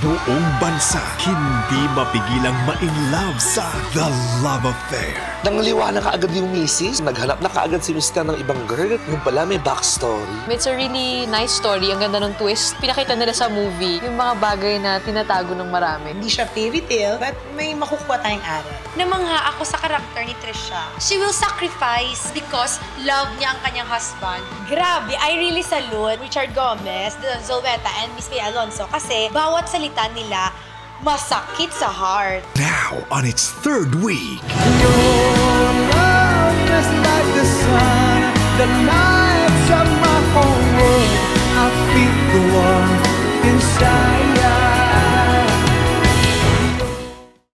buong bansa. Hindi mapigilang ma-inlove sa The Love Affair. Nangliwanag ka agad yung misis. Naghanap na kaagad si Mr. ng ibang girl. Yung pala may backstory. It's a really nice story. Ang ganda ng twist. Pinakita nila sa movie yung mga bagay na tinatago ng marami. Hindi siya fairy tale, but may makukuha tayong aral. Namangha ako sa karakter ni Trisha. She will sacrifice because love niya ang kanyang husband. Grabe, I really salute Richard Gomez, Zolweta, and Miss May Alonso kasi bawat salita nila masakit sa heart. Now on its third week.